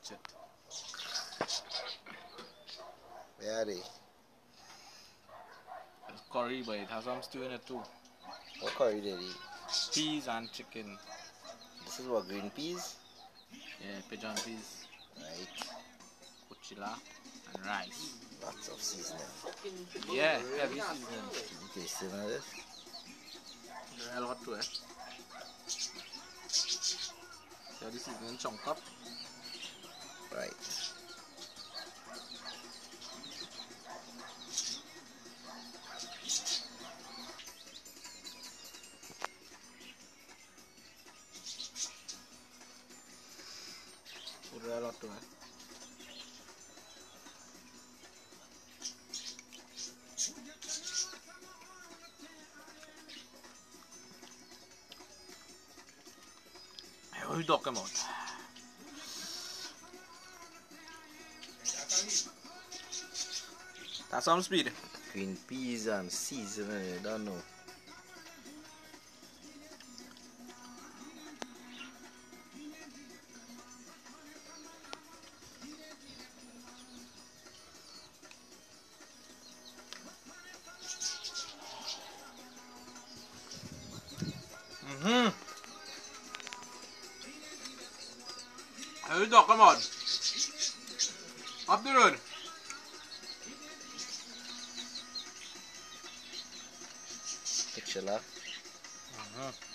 watch it. Where are they? It's curry, but it has some stew in it too. What curry did he eat? Peas and chicken. This is what, green peas? Yeah, pigeon peas, Right. kuchila, and rice. Lots of seasoning. Yeah, heavy seasoning. You tasting of this? A lot to it. So this seasoning chunk up. Right. Put a lot to it. What are you talking about? That's some speed. Green peas and seasoning, you don't know. What are you talking about? Up the road. Picture left.